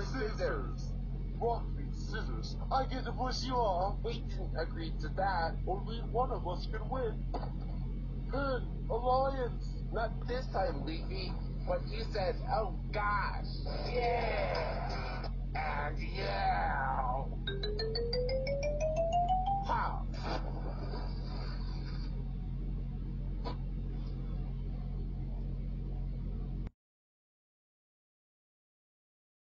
or scissors? Rock, paper, scissors. I get to push you off. We didn't agree to that. Only one of us can win. Good. Alliance. Not this time, Leafy. What you said, oh gosh. Yeah! And yeah!